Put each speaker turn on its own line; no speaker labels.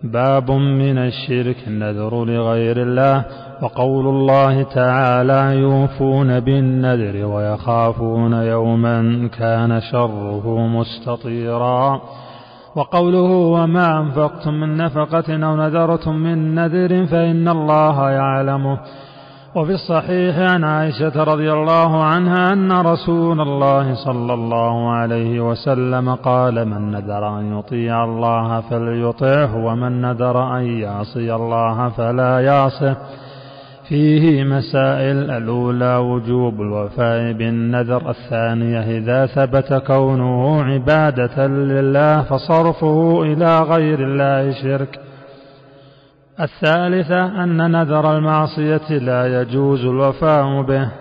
باب من الشرك النذر لغير الله. وقول الله تعالى يوفون بالنذر ويخافون يوما كان شره مستطيرا. وقوله وما أنفقتم من نفقة أو نذرتم من نذر فإن الله يعلمه. وفي الصحيح عن عائشة رضي الله عنها أن رسول الله صلى الله عليه وسلم قال من نذر أن يطيع الله فليطعه ومن نذر أن يعصي الله فلا يعصه. فيه مسائل: الأولى وجوب الوفاء بالنذر. الثانية إذا ثبت كونه عبادة لله فصرفه إلى غير الله شرك. الثالثة أن نذر المعصية لا يجوز الوفاء به.